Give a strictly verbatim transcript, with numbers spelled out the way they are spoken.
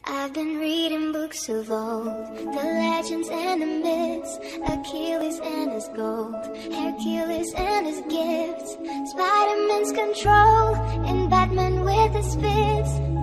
I've been reading books of old, the legends and the myths, Achilles and his gold, Hercules and his gifts, Spider-Man's control, and Batman with his fists.